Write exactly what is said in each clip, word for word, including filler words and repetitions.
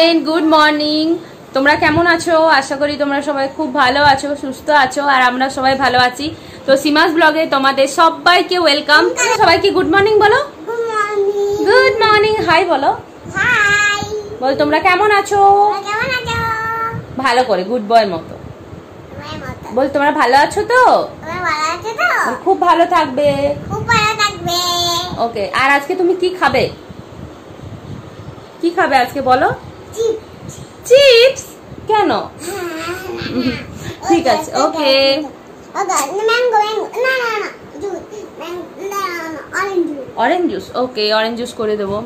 Friend, good morning. তোমরা কেমন আছো? আশা করি তোমরা সবাই খুব ভালো আছো, সুস্থ আছো, আর আমরা সবাই ভালো আছি। তো সীমাস ব্লগে তোমাদের সবাইকে ওয়েলকাম। সবাইকে গুড মর্নিং বলো। Good morning. হাই বলো। হাই বল তোমরা কেমন আছো? কেমন আছো? ভালো করে গুড বয়ের মতো বল। তোমরা ভালো আছো তো? তোমরা ভালো আছো তো? খুব ভালো থাকবে। খুব ভালো থাকবে। ওকে। আর আজকে তুমি কি খাবে? কি খাবে আজকে বলো? চিপস। কেন? ঠিক আছে, okay. Orange juice. Okay, orange juice করে দেবো।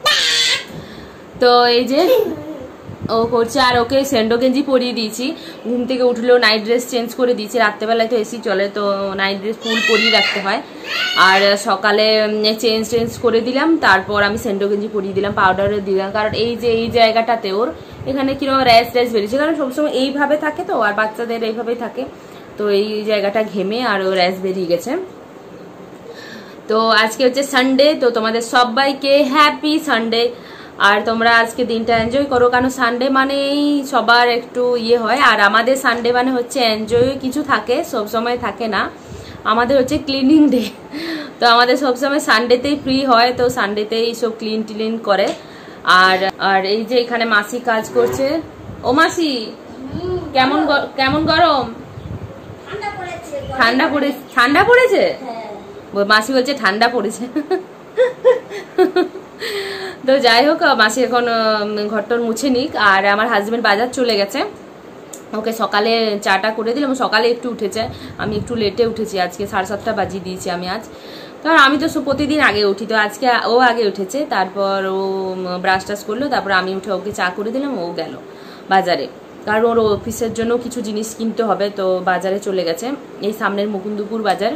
তো এই যে ও করছে, আর ওকে স্যান্ডো গেঞ্জি পরিয়ে দিয়েছি। ঘুম থেকে উঠলেও নাইট ড্রেস চেঞ্জ করে দিয়েছি। রাত্রেবেলায় তো এসি চলে, তো নাইট ড্রেস ফুল পরিয়ে রাখতে হয়। আর সকালে চেঞ্জ চেঞ্জ করে দিলাম, তারপর আমি স্যান্ডো গেঞ্জি পরিয়ে দিলাম, পাউডারও দিলাম। কারণ এই যে এই জায়গাটাতে ওর এখানে কিরকম র্যাশ র্যাশ বেরিয়েছে, কারণ সবসময় এইভাবে থাকে তো, আর বাচ্চাদের এইভাবেই থাকে, তো এই জায়গাটা ঘেমে আর ও র্যাশ বেরিয়ে গেছে। তো আজকে হচ্ছে সানডে, তো তোমাদের সবাইকে হ্যাপি সানডে। আর তোমরা আজকে দিনটা এনজয় করো, কারণ সানডে মানেই সবার একটু ইয়ে হয়। আর আমাদের সানডে মানে হচ্ছে এনজয় কিছু থাকে, সব সময় থাকে না। আমাদের হচ্ছে ক্লিনিং ডে, তো আমাদের সবসময় সানডেতেই ফ্রি হয়, তো সানডেতেই সব ক্লিন টিলিন করে। আর আর এই যে এখানে মাসি কাজ করছে। ও মাসি, কেমন কেমন গরম? ঠান্ডা পড়ে ঠান্ডা পড়েছে মাসি বলছে ঠান্ডা পড়েছে। তো যাই হোক, মাসি এখন ঘরটর মুছে নিক। আর আমার হাজবেন্ড বাজার চলে গেছে, ওকে সকালে চাটা করে দিলাম। সকালে একটু উঠেছে, আমি একটু লেটে উঠেছি আজকে, সাড়ে সাতটা বাজিয়ে দিয়েছি আমি আজ। কারণ আমি তো প্রতিদিন আগে উঠি, তো আজকে ও আগে উঠেছে। তারপর ও ব্রাশ টাশ করলো, তারপর আমি উঠে ওকে চা করে দিলাম, ও গেল বাজারে। কারণ ওর অফিসের জন্য কিছু জিনিস কিনতে হবে, তো বাজারে চলে গেছে, এই সামনের মুকুন্দপুর বাজার।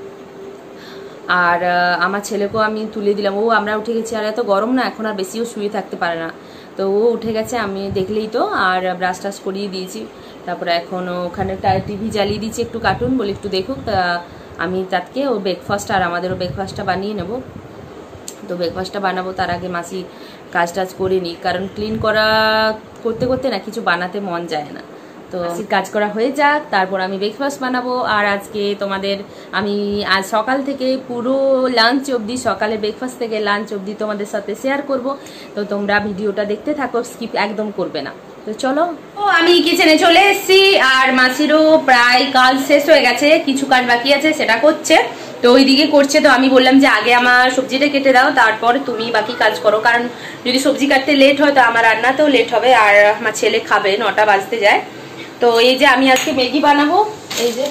আর আমার ছেলেকেও আমি তুলে দিলাম, ও আমরা উঠে গেছি। আর এত গরম না এখন, আর বেশিও শুয়ে থাকতে পারে না, তো ও উঠে গেছে, আমি দেখলেই তো। আর ব্রাশ টাশ করিয়ে দিয়েছি, তারপরে এখন ওখানে টিভি জ্বালিয়ে দিয়েছি, একটু কার্টুন বলে একটু দেখুক। আমি তাকে ও ব্রেকফাস্ট আর আমাদেরও ব্রেকফাস্টটা বানিয়ে নেব। তো ব্রেকফাস্টটা বানাবো, তার আগে মাসি কাজ টাজ করে নিই, কারণ ক্লিন করা করতে করতে না কিছু বানাতে মন যায় না। তো কাজ করা হয়ে যাক, তারপর আমি ব্রেকফাস্ট বানাবো। আর আজকে তোমাদের আমি আজ সকাল থেকে পুরো লাঞ্চ অবধি, সকালে ব্রেকফাস্ট থেকে লাঞ্চ অবধি তোমাদের সাথে শেয়ার করব। তো তোমরা ভিডিওটা দেখতে থাকো, স্কিপ একদম করবে না। তো চলো, ও আমি কিচেনে চলে এসেছি। আর মাসিরও প্রায় কাজ শেষ হয়ে গেছে, কিছু কাজ বাকি আছে সেটা করছে, তো ওইদিকে করছে। তো আমি বললাম যে আগে আমার সবজিটা কেটে দাও, তারপর তুমি বাকি কাজ করো, কারণ যদি সবজি কাটতে লেট হয় তো আমার রান্নাতেও লেট হবে, আর আমার ছেলে খাবে, নটা বাজতে যায়। তো এই যে আমি আজকে ম্যাগি বানাবো, এই যে।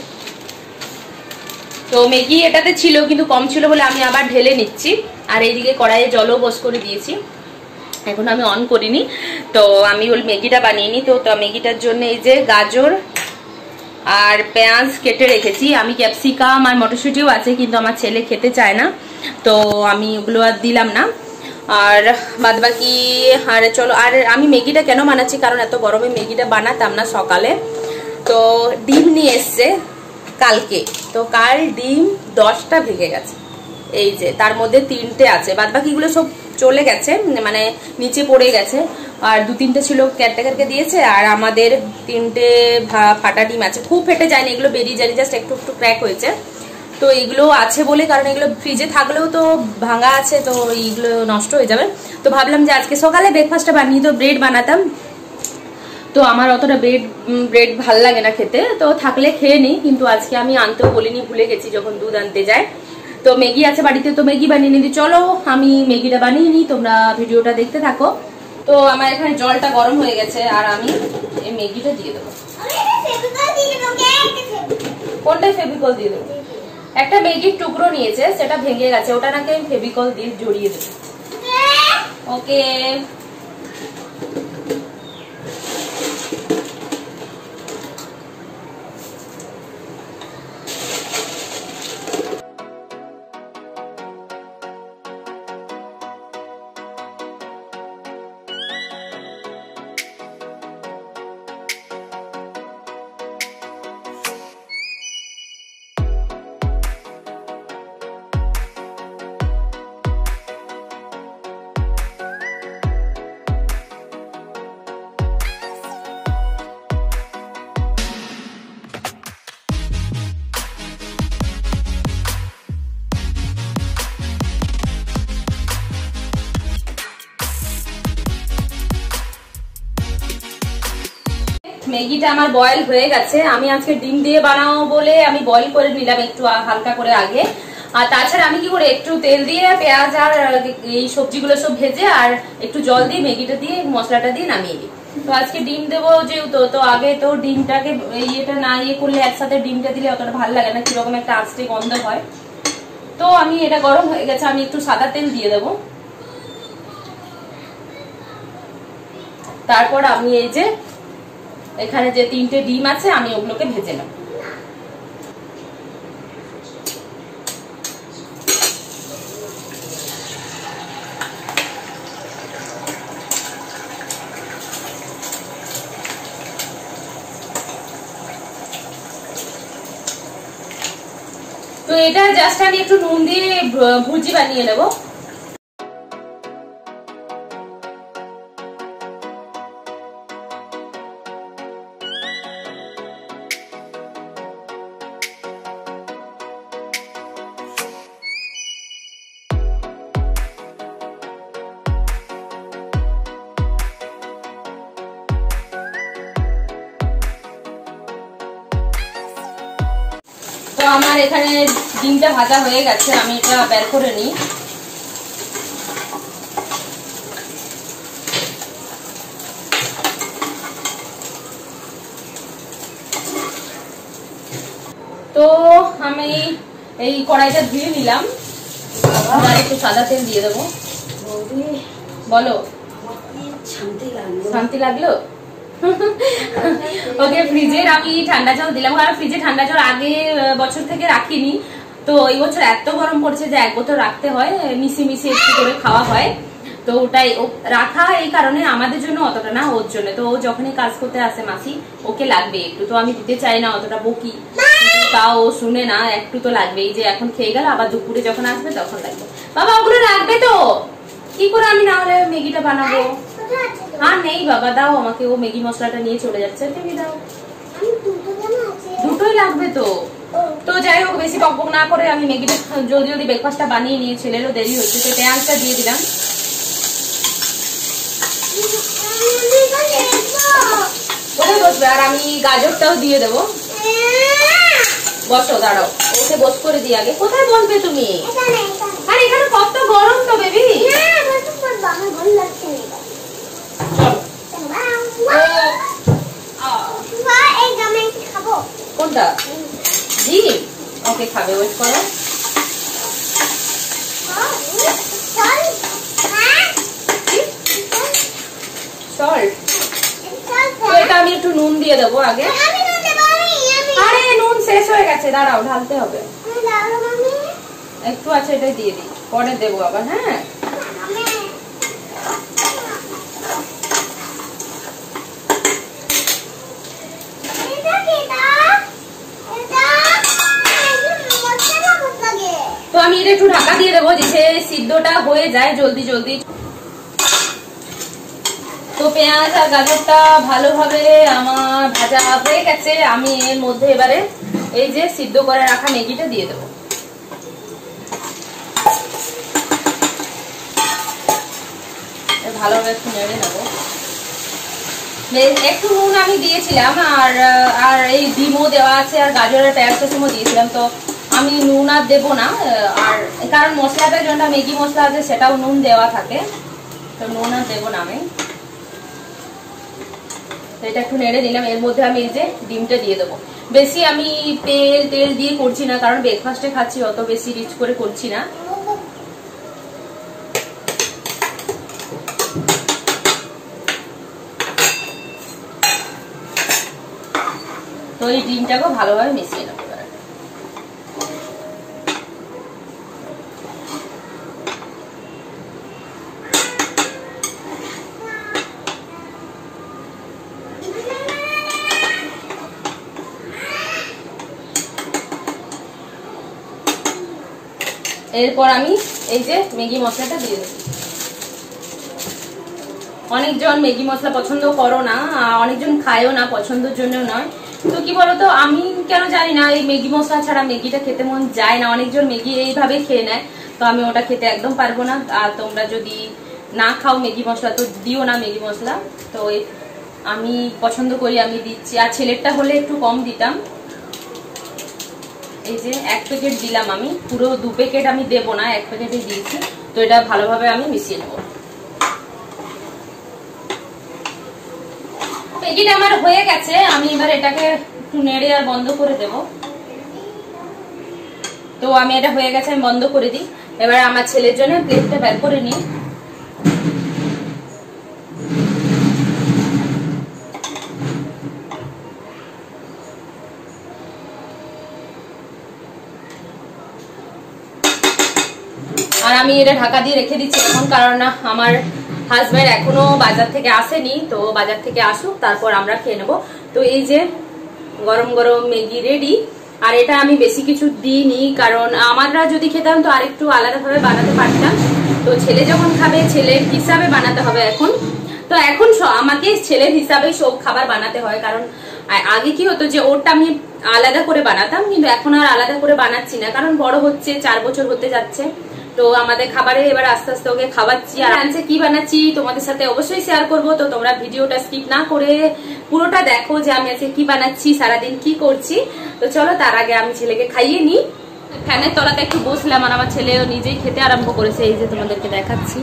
তো ম্যাগি এটাতে ছিল কিন্তু কম ছিল বলে আমি আবার ঢেলে নিচ্ছি। আর এইদিকে কড়াইয়ে জলও বস করে দিয়েছি, এখন আমি অন করিনি। তো আমি ওই ম্যাগিটা বানিয়ে নিই। তো ম্যাগিটার জন্য এই যে গাজর আর পেঁয়াজ কেটে রেখেছি। আমি ক্যাপসিকাম আর মটরশুঁটিও আছে, কিন্তু আমার ছেলে খেতে চায় না, তো আমি ওগুলো আর দিলাম না। আর বাদ বাকি, আর চলো। আর আমি ম্যাগিটা কেন বানাচ্ছি, কারণ এত গরমে ম্যাগিটা বানাতাম না সকালে। তো ডিম নিয়ে এসছে কালকে, তো কাল ডিম দশটা ভেঙে গেছে, এই যে তার মধ্যে তিনটে আছে, বাদ বাকিগুলো সব চলে গেছে, মানে নিচে পড়ে গেছে। আর দু তিনটে ছিল ক্যারটেকারকে দিয়েছে, আর আমাদের তিনটে ফাটা ডিম আছে, খুব ফেটে যায়নি, এগুলো বেরিয়ে যায়নি, জাস্ট একটু একটু ক্র্যাক হয়েছে। তো এগুলো আছে বলে, কারণ এগুলো ফ্রিজে থাকলেও তো ভাঙা আছে, তো এইগুলো নষ্ট হয়ে যাবে। তো ভাবলাম যে আজকে সকালে ব্রেকফাস্টটা বানিয়ে তো ব্রেড বানাতাম, তো আমার অতটা ব্রেড ব্রেড ভাল লাগে না খেতে, তো থাকলে খেয়ে নিই, কিন্তু আজকে আমি আনতেও বলিনি, ভুলে গেছি যখন দুধ আনতে যায়। তো ম্যাগি আছে বাড়িতে, তো ম্যাগি বানিয়ে নিই। চলো আমি ম্যাগিটা বানিয়ে নিই, তোমরা ভিডিওটা দেখতে থাকো। তো আমার এখানে জলটা গরম হয়ে গেছে, আর আমি এই ম্যাগিটা দিয়ে দেবো। কোনটায় ফেভিকল দিয়ে দেবো? একটা ম্যাগির টুকরো নিয়েছে, সেটা ভেঙে গেছে, ওটা নাকি আমি ফেভিকল দিয়ে জড়িয়ে দেবো। ওকে। ম্যাগিটা আমার বয়েল হয়ে গেছে। আমি আজকে ডিম দিয়ে বানাবো বলে আমি বয়েল করে নিলাম একটু হালকা করে আগে। আর তাছাড়া আমি কি করে একটু তেল দিয়ে পেঁয়াজ আর এই সবজিগুলো সব ভেজে আর একটু জল দিয়ে ম্যাগিটা দিয়ে মশলাটা দিয়ে নামিয়ে দিই। তো আজকে ডিম দেবো যেহেতু, তো আগে তো ডিমটাকে ইয়েটা না ইয়ে করলে একসাথে ডিমটা দিলে অতটা ভালো লাগে না, কিরকম একটা আস্তে গন্ধ হয়। তো আমি এটা গরম হয়ে গেছে, আমি একটু সাদা তেল দিয়ে দেবো। তারপর আমি এই যে এখানে যে তিনটে ডিম আছে আমি ওগুলোকে ভেজে নেব। তো এটা জাস্ট আমি একটু নুন দিয়ে ভুজি বানিয়ে নেব। তো আমার এখানে ডিমটা ভাজা হয়ে গেছে, আমি এটা বের করে নিই। তো আমি এই কড়াইটা ধুয়ে নিলাম, আর একটু সাদা তেল দিয়ে দেবো। বলো, শান্তি লাগলো? ওকে, ফ্রিজের আমি ঠান্ডা জল দিলাম, কারণ ফ্রিজে ঠান্ডা জল আগে বছর থেকে রাখিনি। তো এই বছর এত গরম পড়ছে যে এক বোতল রাখতে হয়, মিশিয়ে মিশিয়ে একটু করে খাওয়া হয়। তো ওটাই রাখা এই কারণে, আমাদের জন্য অতটা না, ওর জন্য। তো ও যখনই কাজ করতে আসে মাসি, ওকে লাগবে একটু। তো আমি দিতে চাই না, অতটা বকি, তাও ও শুনে না, একটু তো লাগবে। এই যে এখন খেয়ে গেল, আবার দুপুরে যখন আসবে তখন লাগবে। বাবা ওগুলো রাখবে তো, কি করে আমি না হলে ম্যাগিটা বানাবো? আর নেই বাবা, দাও আমাকে। ও ম্যাগি মশলাটা নিয়ে চলে যাচ্ছে, তুমি দাও। দুটোই লাগবে তো। তো যাই হোক, বেশি বকবক না করে আমি ম্যাগিটা জলদি জলদি ব্রেকফাস্টটা বানিয়ে নিয়ে, ছেলেরও দেরি হচ্ছে। তো পেঁয়াজটা দিয়ে দিলাম, কোথায় বসবে? আর আমি গাজরটাও দিয়ে দেবো। বসো, দাঁড়াও, ওকে বস করে দিই আগে। কোথায় বসবে তুমি? আর এখানে কত গরম তো বেবি। কোনটা? ডিম? ওকে, খাবে, ওয়েট করো। সল্ট? তো এটা আমি একটু নুন দিয়ে দেবো আগে। আরে নুন শেষ হয়ে গেছে, দাঁড়াও, ঢালতে হবে। একটু আছে, এটাই দিয়ে দিই, পরে দেবো আবার। হ্যাঁ, তো আমি এটা একটু ঢাকা দিয়ে দেবো, যে সিদ্ধটা হয়ে যায় জলদি জলদি। তো পেঁয়াজ আর গাজরটা ভালোভাবে আমার ভাজা হয়ে গেছে। আমি এর মধ্যে এবারে এই যে সিদ্ধ করে রাখা ম্যাগিটা দিয়ে দেবো। ভালোভাবে একটু নেড়ে নেবো। একটু নুন আমি দিয়েছিলাম, আর আর এই ডিমও দেওয়া আছে, আর গাজরের পেঁয়াজ কুচুমও দিয়েছিলাম। তো আমি নুন আর দেবো না, আর কারণ মশলাটা যেটা ম্যাগি মশলা আছে সেটাও নুন দেওয়া থাকে, তো নুন আর দেবো না আমি। এটা একটু নেড়ে দিলাম, এর মধ্যে আমি এই যে ডিমটা দিয়ে দেবো। বেশি আমি তেল তেল দিয়ে করছি না, কারণ ব্রেকফাস্টে খাচ্ছি, অত বেশি রিচ করে করছি না। তো এই ডিমটাকেও ভালোভাবে মিশিয়ে নেবো। এরপর আমি এই যে ম্যাগি মশলাটা দিয়ে দেবো। অনেকজন ম্যাগি মশলা পছন্দ করো না, অনেকজন খায়ও না, পছন্দের জন্য নয়। তো কি বলতো, আমি কেন জানি না, এই ম্যাগি মশলা ছাড়া ম্যাগিটা খেতে মন যায় না। অনেকজন ম্যাগি এইভাবে খেয়ে নেয়, তো আমি ওটা খেতে একদম পারবো না। আর তোমরা যদি না খাও ম্যাগি মশলা, তো দিও না ম্যাগি মশলা। তো আমি পছন্দ করি আমি দিচ্ছি, আর ছেলেরটা হলে একটু কম দিতাম। এই যে এক প্যাকেট দিলাম আমি, পুরো দু প্যাকেট আমি দেবো না, এক প্যাকেটে দিয়েছি। তো এটা ভালোভাবে আমি মিশিয়ে নেবো। প্যাকেট আমার হয়ে গেছে, আমি এবার এটাকে একটু নেড়ে আর বন্ধ করে দেব। তো আমি এটা হয়ে গেছে, আমি বন্ধ করে দিই। এবার আমার ছেলের জন্য প্লেটটা বের করে নিই। আর আমি এটা ঢাকা দিয়ে রেখে দিচ্ছি এখন, কারণ আমার হাজব্যান্ড এখনো বাজার থেকে আসেনি। তো বাজার থেকে আসুক, তারপর আমরা খেয়ে নেবো। তো এই যে গরম গরম ম্যাগি রেডি। আর এটা আমি বেশি কিছু দিইনি, কারণ আমরা যদি খেতাম তো আরেকটু আলাদাভাবে বানাতে পারতাম। তো ছেলে যখন খাবে, ছেলের হিসাবে বানাতে হবে এখন। তো এখন আমাকে ছেলের হিসাবে সব খাবার বানাতে হয়, কারণ আগে কি হতো যে ওরটা আমি আলাদা করে বানাতাম, কিন্তু এখন আর আলাদা করে বানাচ্ছি না, কারণ বড় হচ্ছে, চার বছর হতে যাচ্ছে। তো আমাদের খাবারে এবার আস্তে আস্তে ওকে খাওয়াচ্ছি। আর আনছে কি বানাচ্ছি তোমাদের সাথে অবশ্যই শেয়ার করব। তো তোমরা ভিডিওটা স্কিপ না করে পুরোটা দেখো যে আমি আজকে কি বানাচ্ছি, সারাদিন কি করছি। তো চলো তার আগে আমি ছেলেকে খাইয়ে নিই। ফ্যানের তলাতে একটু বসলাম, আর আমার ছেলেও নিজেই খেতে আরম্ভ করেছে। এই যে তোমাদেরকে দেখাচ্ছি।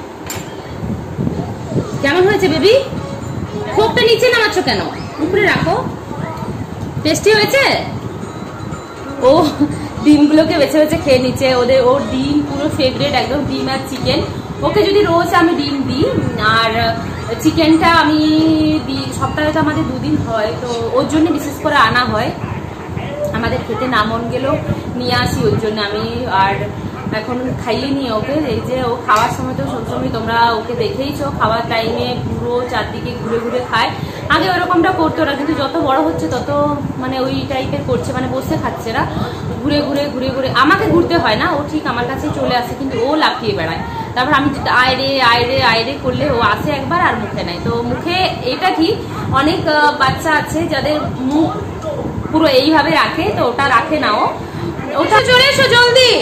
কেমন হয়েছে বেবি? খোপটা নিচে নামাচ্ছ কেন? উপরে রাখো। টেস্টি হয়েছে? ও ডিমগুলোকে বেছে বেছে খেয়ে নিচ্ছে। ওদের ওর ডিম পুরো ফেভারিট, একদম ডিম আর চিকেন। ওকে যদি রোজ আমি ডিম দিই, আর চিকেনটা আমি দিই সপ্তাহে, তো আমাদের দুদিন হয়, তো ওর জন্য বিশেষ করে আনা হয়। আমাদের খেতে না মন গেলেও নিয়ে আসি ওর জন্য আমি। আর এখন খাইয়ে নিই ওকে। এই যে ও খাওয়ার সময় তো সবসময় তোমরা ওকে দেখেইছো, খাওয়ার টাইমে পুরো চারদিকে ঘুরে ঘুরে খায়। আগে ওরকমটা করতো না, কিন্তু যত বড় হচ্ছে তত মানে ওই টাইপের করছে, মানে বসে খাচ্ছে না, ঘুরে ঘুরে ঘুরে ঘুরে। আমাকে ঘুরতে হয় না, ও ঠিক আমার কাছে চলে আসে, কিন্তু ও লাফিয়ে বেড়ায়। তারপর আমি আয়রে আয়রে আয়রে করলে ও আসে একবার আর মুখে নেয়। তো মুখে এটা ঠিক, অনেক বাচ্চা আছে যাদের মুখ পুরো এইভাবে রাখে, তো ওটা রাখে না। ও ওটা চলে এসো জলদি,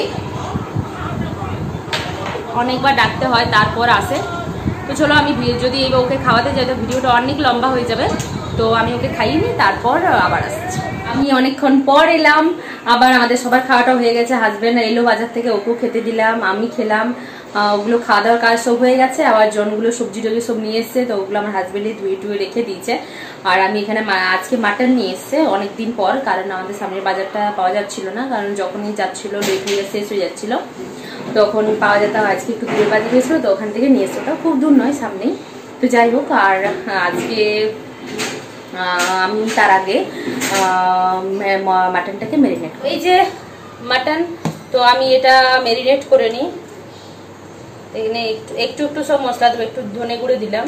অনেকবার ডাকতে হয় তারপর আসে। তো চলো আমি যদি ওকে খাওয়াতে যাই তো ভিডিওটা অনেক লম্বা হয়ে যাবে। তো আমি ওকে খাইয়ে নিই, তারপর আবার আসছি। আমি অনেকক্ষণ পর এলাম, আবার আমাদের সবার খাওয়াটা হয়ে গেছে। হাজবেন্ড এলো বাজার থেকে, ওকেও খেতে দিলাম, আমি খেলাম। ওগুলো খাওয়া দাওয়ার কাজ সব হয়ে গেছে। আবার জনগুলো সবজি টবজি সব নিয়ে এসছে, তো ওগুলো আমার হাজবেন্ডে ধুয়ে টুয়ে রেখে দিয়েছে। আর আমি এখানে আজকে মাটন নিয়ে এসছে অনেকদিন পর, কারণ আমাদের সামনের বাজারটা পাওয়া যাচ্ছিল না, কারণ যখনই যাচ্ছিল লেট হয়ে শেষ হয়ে যাচ্ছিল, তখন পাওয়া যেত। আজকে একটু দূরে বাজার হয়েছিল, তো ওখান থেকে নিয়ে এসছে। ওটা খুব দূর নয়, সামনেই। তো যাই হোক, আর আজকে আমি তার আগে মাটনটাকে ম্যারিনেট, এই যে মাটন, তো আমি এটা ম্যারিনেট করে নিই। এখানে একটু একটু সব মশলা দেবো, একটু ধনে গুঁড়ো দিলাম,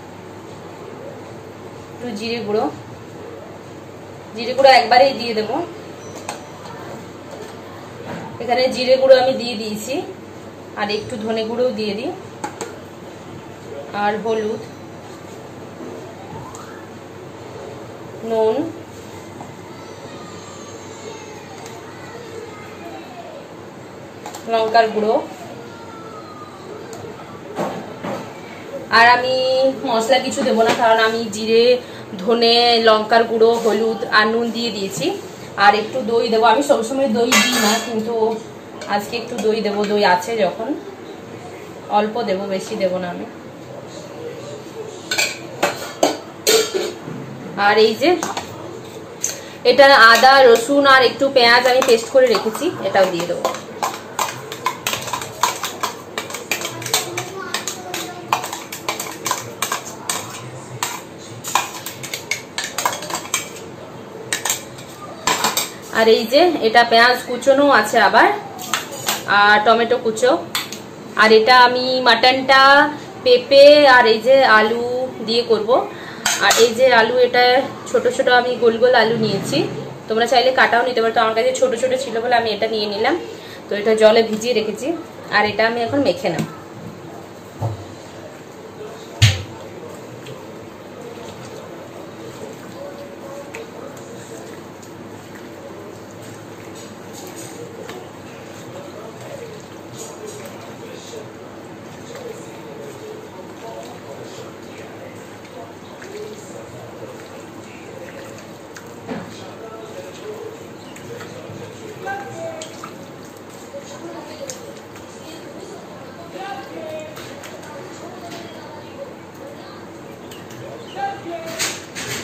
একটু জিরে গুঁড়ো, জিরে গুঁড়ো একবারেই দিয়ে দেবো। এখানে জিরে গুঁড়ো আমি দিয়ে দিয়েছি, আর একটু ধনে গুঁড়োও দিয়ে দিই, আর হলুদ, নুন, লঙ্কার গুঁড়ো। আর আমি মশলা কিছু দেবো না, কারণ আমি জিরে, ধনে, লঙ্কার গুঁড়ো, হলুদ আর নুন দিয়ে দিয়েছি। আর একটু দই দেবো। আমি সবসময় দই দিই না, কিন্তু আজকে একটু দই দেবো, দই আছে যখন। অল্প দেবো, বেশি দেবো না আমি। আর এই যে এটা আদা, রসুন আর একটু পেঁয়াজ আমি পেস্ট করে রেখেছি, এটাও দিয়ে দেবো। আর এই যে এটা পেঁয়াজ কুচোনো আছে আবার, আর টমেটো কুচো। আর এটা আমি মাটনটা পেঁপে আর এই যে আলু দিয়ে করব। আর এই যে আলু, এটা ছোট ছোট আমি গোল গোল আলু নিয়েছি, তোমরা চাইলে কাটাও নিতে পারো। তো আমার কাছে ছোট ছোট ছিল বলে আমি এটা নিয়ে নিলাম। তো এটা জলে ভিজিয়ে রেখেছি, আর এটা আমি এখন মেখে নেব।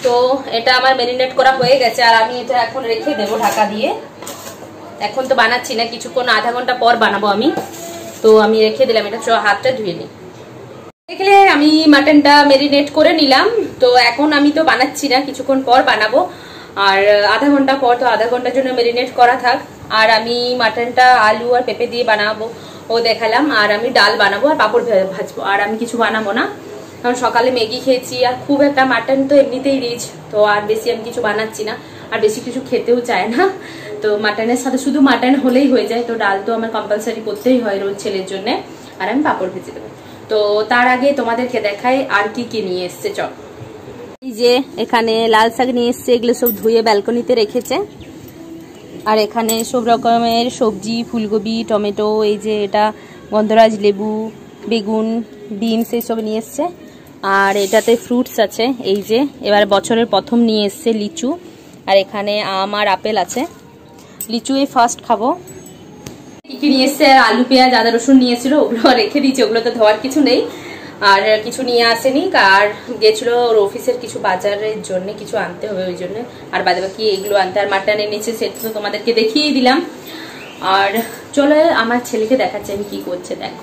তো এটা আমার ম্যারিনেট করা হয়ে গেছে আর আমি এটা এখন রেখে দেবো ঢাকা দিয়ে। এখন তো বানাচ্ছি না, কিছুক্ষণ আধা ঘন্টা পর বানাবো আমি। তো আমি রেখে দিলাম এটা, চ হাতটা ধুয়ে নিই। দেখলে আমি মাটনটা ম্যারিনেট করে নিলাম। তো এখন আমি তো বানাচ্ছি না, কিছুক্ষণ পর বানাবো। আর আধা ঘন্টা পর, তো আধা ঘন্টার জন্য ম্যারিনেট করা থাক। আর আমি মাটনটা আলু আর পেঁপে দিয়ে বানাবো ও দেখালাম। আর আমি ডাল বানাবো আর পাঁপড় ভাজবো। আর আমি কিছু বানাবো না, কারণ সকালে ম্যাগি খেয়েছি আর খুব একটা মাটন তো এমনিতেই রিচ, তো আর বেশি আমি কিছু বানাচ্ছি না। আর বেশি কিছু খেতেও চায় না, তো মাটনের সাথে শুধু মাটন হলেই হয়ে যায়। তো ডাল তো আমার কম্পালসারি করতেই হয় রোজ ছেলের জন্য। আর আমি পাঁপড় ভেজে দেবো। তো তার আগে তোমাদেরকে দেখাই আর কি কি নিয়ে এসছে। চল, এই যে এখানে লাল শাক নিয়ে এসছে, এগুলো সব ধুয়ে ব্যালকনিতে রেখেছে। আর এখানে সব রকমের সবজি, ফুলকপি, টমেটো, এই যে এটা গন্ধরাজ লেবু, বেগুন, বিনস এইসব নিয়ে এসছে। আর এটাতে ফ্রুটস আছে, এই যে এবার বছরের প্রথম নিয়ে এসছে লিচু। আর এখানে আম আর আপেল আছে, লিচু এই ফার্স্ট খাবো। কি কি নিয়ে এসছে, আর আলু পেঁয়াজ আদা রসুন নিয়ে এসেছিল, ওগুলো রেখে দিয়েছে, ওগুলো তো ধোয়ার কিছু নেই। আর কিছু নিয়ে আসেনি, আর গেছিল ওর অফিসের কিছু বাজারের জন্য, কিছু আনতে হবে ওই জন্য। আর বাদে বাকি এগুলো আনতে। আর মাটন এনেছে, সেটা তো তোমাদেরকে দেখিয়ে দিলাম। আর চলো আমার ছেলেকে দেখাচ্ছে আমি কি করছে, দেখো।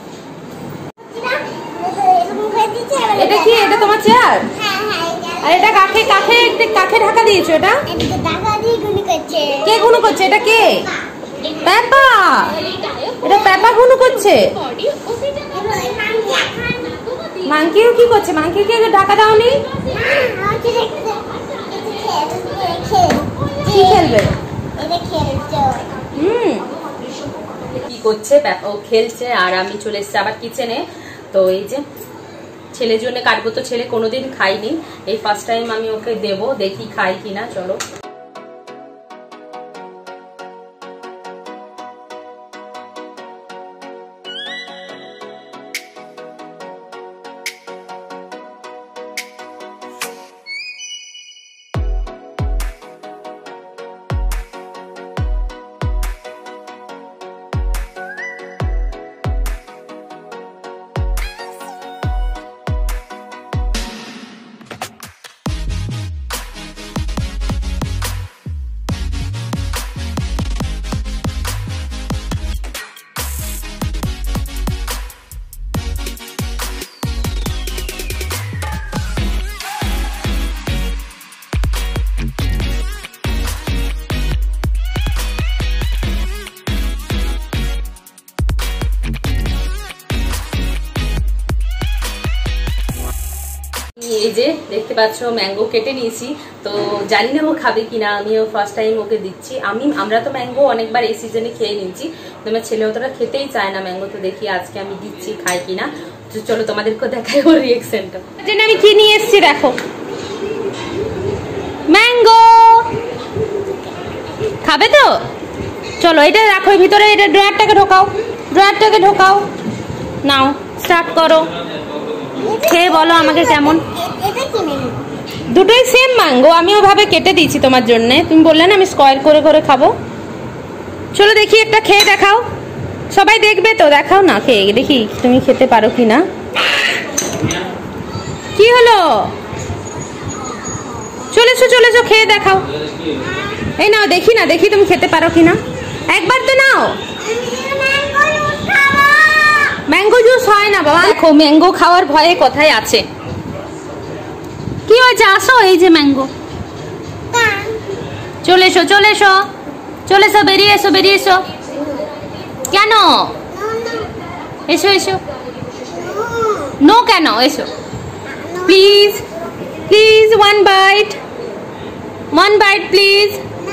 এটা কি, এটা তোমার চেয়ার? আর এটা কাকে কাকে কাকে ঢাকা দিয়েছো? এটা কে গুনু করছে? এটা কে? পেপা। এটা পেপা গুনু করছে। মাংকিও কি করছে? মাংকিকে ঢাকা দাওনি? কি খেলবে? হুম, কি করছে? ও খেলছে। আর আমি চলে এসেছি আবার কিচেনে। তো এই যে ছেলের জন্য কাটবো, তো ছেলে কোনোদিন খাইনি, এই ফার্স্ট টাইম আমি ওকে দেবো, দেখি খাই কিনা। চলো, এই যে দেখতে পাচ্ছ ম্যাঙ্গো কেটে নিয়েছি। তো জানি না ও খাবে কিনা, আমিও ফার্স্ট টাইম ওকে দিচ্ছি। আমি আমরা তো ম্যাঙ্গো অনেকবার এই সিজনে খেয়ে নিচ্ছি, তোমার ছেলে অতটা খেতেই চায় না ম্যাঙ্গো। তো দেখি আজকে আমি দিচ্ছি, খাই কিনা। তো চলো তোমাদেরকে দেখাই ওর রিঅ্যাকশনটা। যেন আমি কি নিয়ে এসেছি দেখো, ম্যাঙ্গো। খাবে তো? চলো এটা রাখো ভিতরে, এটা ড্রয়ারটাকে ঢোকাও, ড্রয়ারটাকে ঢোকাও। নাও স্টার্ট করো, খেয়ে বলো আমাকে কেমন। দুটোই সেম ম্যাঙ্গো, আমি ওভাবে কেটে দিয়েছি তোমার জন্য, তুমি বললে না আমি স্কয়ার করে করে খাবো। চলো দেখি একটা খেয়ে দেখাও, সবাই দেখবে তো, দেখাও না খেয়ে দেখি তুমি খেতে পারো কি না। কি হলো? চলেছো চলেছো, খেয়ে দেখাও। এই নাও, দেখি না দেখি তুমি খেতে পারো কি না, একবার তো নাও। ম্যাঙ্গো জুস হয় না বাবা, দেখো ম্যাঙ্গো খাওয়ার ভয়ে কোথায় আছে। কি হয়েছে? আসো, এই যে ম্যাঙ্গো। চলে এসো চলে এসো চলে এসো, বেরিয়ে এসো বেরিয়ে এসো। কেন? এসো এসো। নো কেন? এসো please please, one bite, one bite please,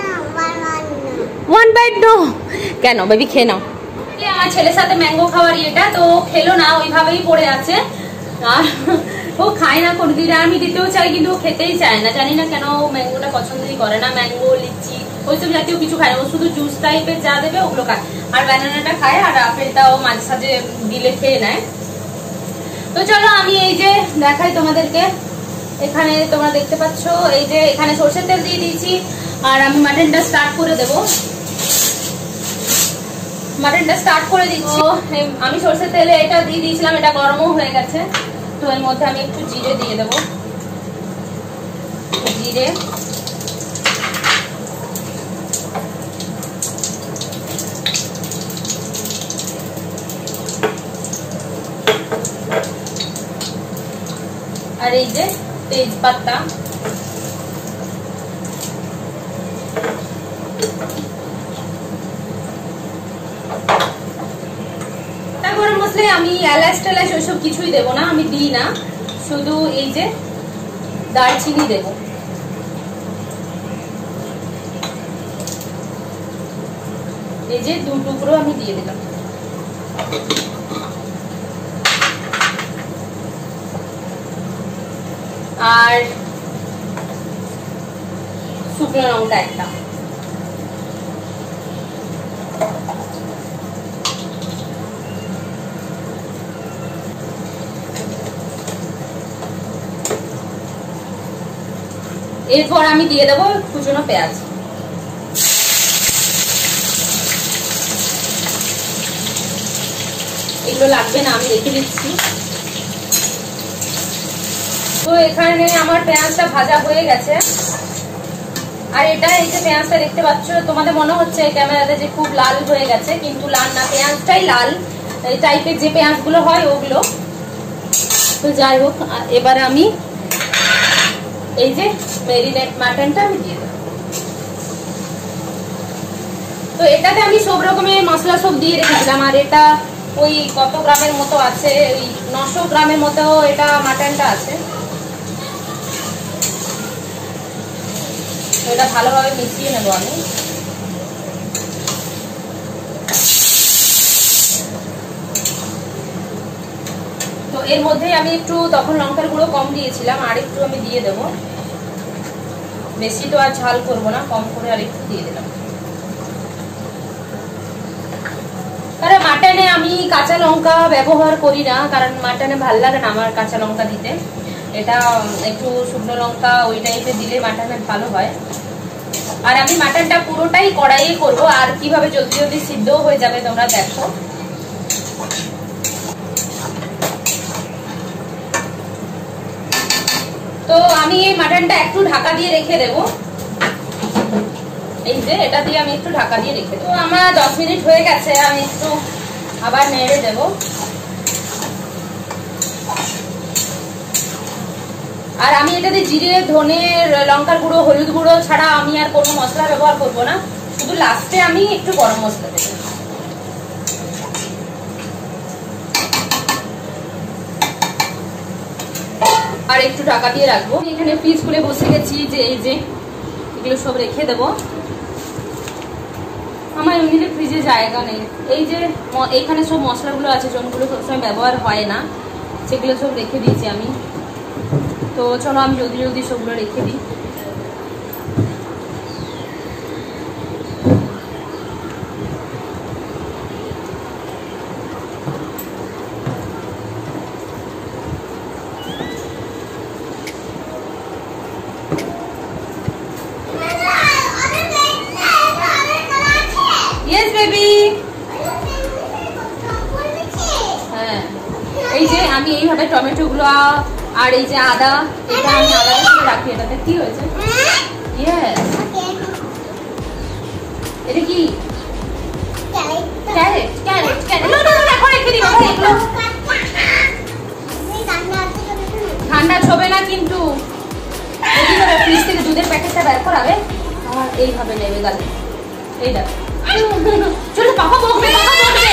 one bite no. কেন বেবি, খেয়ে নাও। আমার ছেলের সাথে ম্যাঙ্গো খাওয়ার এটা তো খেলো না, ওইভাবেই পড়ে আছে। আর ও খায় না কোনদিন, আমি দিতেও চাই কিন্তু ও খেতেই চায় না, জানি না কেন। ও ম্যাঙ্গোটা পছন্দই করে না, ম্যাঙ্গো লিচি ওইসব জাতীয় কিছু খায় না, ও শুধু জুস টাইপের যা দেবে ওগুলো খায়। আর ব্যানানাটা খায়, আর আপেলটাও মাঝে সাঝে দিলে খেয়ে নেয়। তো চলো আমি এই যে দেখাই তোমাদেরকে। এখানে তোমরা দেখতে পাচ্ছ, এই যে এখানে সরষের তেল দিয়ে দিয়েছি। আর আমি মাটনটা স্টার্ট করে দেবো, মাটনটা স্টার্ট করে দিচ্ছি। আমি সরষের তেলে এটা দিয়ে দিয়েছিলাম, এটা গরমও হয়ে গেছে। তো এর মধ্যে আমি একটু জিরে দিয়ে দেবো, জিরে, আর এই যে তেজপাতা, গরম মশলায় আমি এলাচ টেলাচ ওইসব কিছুই দেবো না, আমি দিই না, শুধু এই যে দারচিনি দেব। এই যে দু টুকরো আমি দিয়ে দিলাম। আর শুকনো লঙ্কা একটা, এরপর আমি দিয়ে দেবো কুচনো পেঁয়াজ। এগুলো লাগবে না, আমি রেখে দিচ্ছি। তো এখানে আমার পেঁয়াজটা ভাজা হয়ে গেছে। আর এটা এই যে পেঁয়াজটা দেখতে পাচ্ছ, তোমাদের মনে হচ্ছে ক্যামেরাতে যে খুব লাল হয়ে গেছে, কিন্তু লাল না, পেঁয়াজটাই লাল এই টাইপের যে পেঁয়াজগুলো হয় ওগুলো। তো যাই হোক, এবারে আমি এই যে মেরিনেট মাটনটা আমি দিয়ে দেবো। তো এটাতে আমি সব রকমের মশলা সব দিয়ে রেখেছিলাম। আর এটা ওই কত গ্রামের মতো আছে, ওই নশো গ্রামের মতো এটা মাটনটা আছে। এটা ভালোভাবে মিশিয়ে নেবো আমি। তো এর মধ্যে আমি একটু তখন লঙ্কার গুঁড়ো কম দিয়েছিলাম, আর একটু আমি দিয়ে দেব। বেশি তো আর ঝাল করবো না, কম করে আর একটু দিয়ে দিলাম। কারণ মাটনে আমি কাঁচা লঙ্কা ব্যবহার করি না, কারণ মাটনে ভাল লাগে না আমার কাঁচা লঙ্কা দিতে। এটা একটু শুকনো লঙ্কা ওই টাইপের দিলে মাটনে ভালো হয়। আর আমি মাটনটা পুরোটাই কড়াইয়ে করব, আর কিভাবে জলদি জলদি সিদ্ধ হয়ে যাবে তোমরা দেখো। তো আমি এই মাটনটা একটু ঢাকা দিয়ে রেখে দেবো। এই যে এটা দিয়ে আমি একটু ঢাকা দিয়ে রেখে দেবো। আমার দশ মিনিট হয়ে গেছে, আমি একটু আবার নেড়ে দেব। আর আমি এটাতে জিরে, ধনে, লঙ্কার গুঁড়ো, হলুদ গুঁড়ো ছাড়া আমি আর কোনো মশলা ব্যবহার করব না, শুধু লাস্টে আমি একটু গরম মশলা দেব। আর একটু ঢাকা দিয়ে রাখবো। এখানে পিস খুলে বসে গেছি, যে এই যে এগুলো সব রেখে দেবো। আমার এমনিতে ফ্রিজে জায়গা নেই। এই যে এইখানে সব মশলাগুলো আছে, যেগুলো সবসময় ব্যবহার হয় না, সেগুলো সব রেখে দিয়েছি আমি। তো চলো আমি জলদি জলদি সবগুলো রেখে দিই। Yes baby. হ্যাঁ, এই যে আমি এইভাবে টমেটো গুলো আর এই যে আদা, এটা আমি আলাদা করে রাখি। এটাতে কি হয়েছে? ইয়েস, এটা কি? ক্যারেট। ক্যারেট ক্যারেট না না না, এখন রেখে দিই বাবা। এগুলো ঠান্ডা হবে না, কিন্তু যদি করে ফ্রিজ থেকে দুধের প্যাকেটটা বের করাবে আর এইভাবে নেবে গালে। এই দেখ, চলো পাপা বকবে, পাপা বকবে।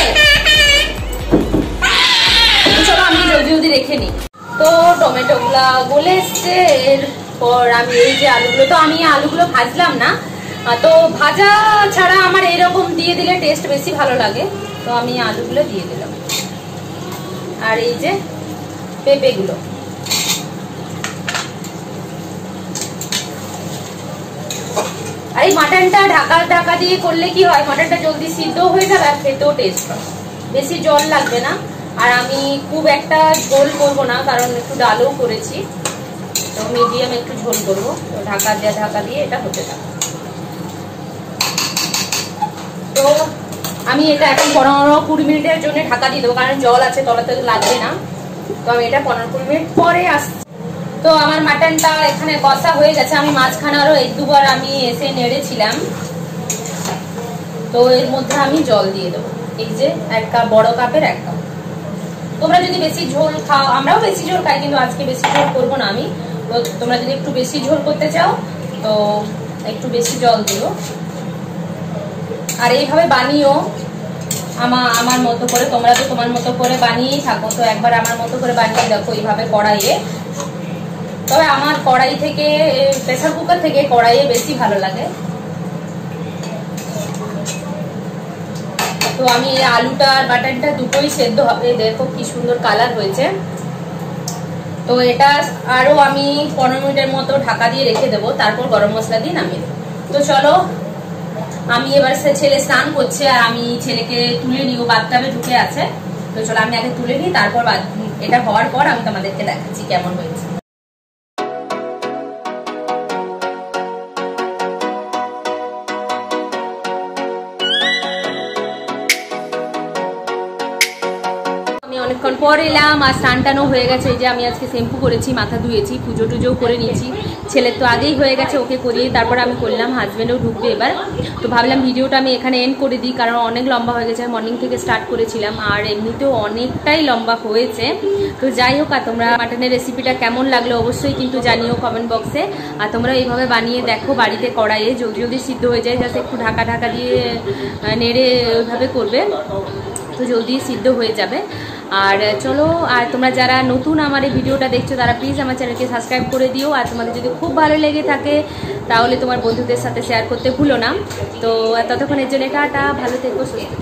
চলো আমি জলদি জলদি রেখে নিই। তো টমেটো গুলা গলে এসছে। এরপর আমি এই যে আলুগুলো, তো আমি আলুগুলো ভাজলাম না, তো ভাজা ছাড়া আমার এরকম দিয়ে দিলে টেস্ট বেশি ভালো লাগে। তো আমি আলুগুলো দিয়ে দিলাম। আর এই যে পেঁপেগুলো, আর এই মাটনটা ঢাকা ঢাকা দিয়ে করলে কি হয়, মাটনটা জলদি সিদ্ধ হয়ে যাবে আর খেতেও টেস্ট হয়, বেশি জল লাগবে না। আর আমি খুব একটা ঝোল করবো না, কারণ একটু ডালও করেছি, তো মিডিয়াম একটু ঝোল করবো। তো ঢাকা দিয়ে ঢাকা দিয়ে এটা হতে থাকে। তো আমি এটা এখন পনেরো কুড়ি মিনিটের জন্য ঢাকা দিয়ে দেবো, কারণ জল আছে তলাতে লাগবে না। তো আমি এটা পনেরো কুড়ি মিনিট পরে আসছি। তো আমার মাটনটা এখানে কষা হয়ে গেছে। আমি মাঝখানে আরো এক দুবার আমি এসে নেড়েছিলাম। তো এর মধ্যে আমি জল দিয়ে দেবো, এই যে এক কাপ, বড় কাপের এক কাপ। তোমরা যদি বেশি ঝোল খাও, আমরাও বেশি ঝোল খাই, কিন্তু আজকে বেশি ঝোল করবো না আমি। তো তোমরা যদি একটু বেশি ঝোল করতে চাও তো একটু বেশি জল দিও। আর এইভাবে বানিও আমার আমার মতো করে। তোমরা তো তোমার মতো করে বানিয়েই থাকো, তো একবার আমার মতো করে বানিয়ে দেখো এইভাবে কড়াইয়ে। তবে আমার কড়াই থেকে, প্রেসার কুকার থেকে কড়াইয়ে বেশি ভালো লাগে। তো আমি এই আলুটা আর বাটারটা দুটোই সেদ্ধ হবে। দেখো কি সুন্দর কালার হয়েছে। তো এটা আরো আমি পনেরো মিনিটের মতো ঢাকা দিয়ে রেখে দেবো, তারপর গরম মশলা দিয়ে নামিয়ে দেবো। তো চলো, আমি এবার সে ছেলে স্নান করছে আর আমি ছেলেকে তুলে নিও, বাথটাবে ঢুকে আছে। তো চলো আমি আগে তুলে নিই, তারপর এটা হওয়ার পর আমি তোমাদেরকে দেখাচ্ছি কেমন হয়েছে। অনেকক্ষণ পর এলাম আর স্নান টানও হয়ে গেছে। এই যে আমি আজকে শ্যাম্পু করেছি, মাথা ধুয়েছি, পুজো টুজোও করে নিয়েছি। ছেলের তো আগেই হয়ে গেছে, ওকে করিয়ে তারপর আমি করলাম। হাজব্যান্ডও ঢুকবে এবার। তো ভাবলাম ভিডিওটা আমি এখানে এন্ড করে দিই, কারণ অনেক লম্বা হয়ে গেছে। মর্নিং থেকে স্টার্ট করেছিলাম আর এমনিতেও অনেকটাই লম্বা হয়েছে। তো যাই হোক, আর তোমরা মাটনের রেসিপিটা কেমন লাগলো অবশ্যই কিন্তু জানিও কমেন্ট বক্সে। আর তোমরা এইভাবে বানিয়ে দেখো বাড়িতে কড়াইয়ে, জলদি জলদি সিদ্ধ হয়ে যায়। জাস্ট একটু ঢাকা ঢাকা দিয়ে নেড়ে ওইভাবে করবে, তো জলদি সিদ্ধ হয়ে যাবে। আর চলো, আর তোমরা যারা নতুন আমার এই ভিডিওটা দেখছো তারা প্লিজ আমার চ্যানেলকে সাবস্ক্রাইব করে দিও। আর তোমাদের যদি খুব ভালো লেগে থাকে তাহলে তোমার বন্ধুদের সাথে শেয়ার করতে ভুলো না। তো ততক্ষণের জন্য টাটা, ভালো থেকো, সুস্থ থেকো।